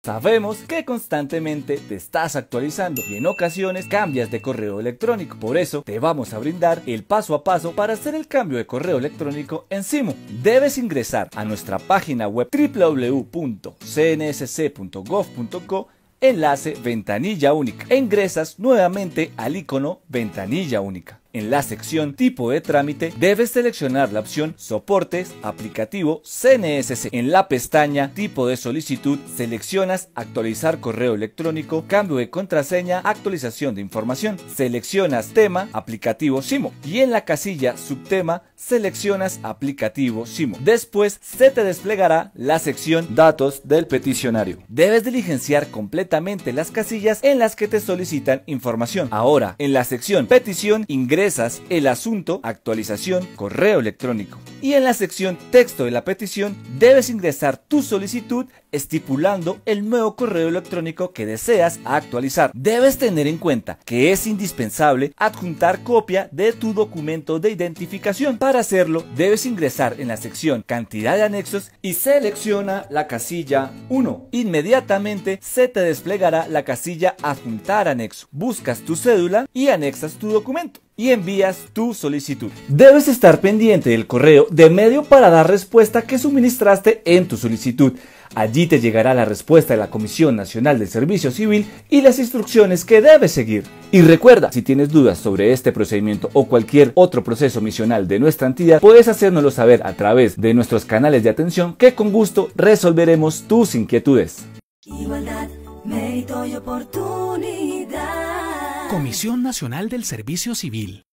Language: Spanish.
Sabemos que constantemente te estás actualizando y en ocasiones cambias de correo electrónico. Por eso te vamos a brindar el paso a paso para hacer el cambio de correo electrónico en Simo. Debes ingresar a nuestra página web www.cnsc.gov.co, enlace ventanilla única, e ingresas nuevamente al icono ventanilla única. En la sección tipo de trámite debes seleccionar la opción Soportes aplicativo CNSC. En la pestaña Tipo de solicitud seleccionas Actualizar correo electrónico, cambio de contraseña, actualización de información. Seleccionas Tema aplicativo Simo y en la casilla Subtema seleccionas Aplicativo Simo. Después se te desplegará la sección Datos del peticionario. Debes diligenciar completamente las casillas en las que te solicitan información. Ahora, en la sección Petición ingresas el asunto, actualización, correo electrónico. Y en la sección texto de la petición debes ingresar tu solicitud estipulando el nuevo correo electrónico que deseas actualizar. Debes tener en cuenta que es indispensable adjuntar copia de tu documento de identificación. Para hacerlo debes ingresar en la sección cantidad de anexos y selecciona la casilla 1. Inmediatamente se te desplegará la casilla adjuntar anexo. Buscas tu cédula y anexas tu documento y envías tu solicitud. Debes estar pendiente del correo de medio para dar respuesta que suministraste en tu solicitud. Allí te llegará la respuesta de la Comisión Nacional del Servicio Civil y las instrucciones que debes seguir. Y recuerda, si tienes dudas sobre este procedimiento o cualquier otro proceso misional de nuestra entidad, puedes hacérnoslo saber a través de nuestros canales de atención que con gusto resolveremos tus inquietudes. Igualdad, mérito y oportunidad. Comisión Nacional del Servicio Civil.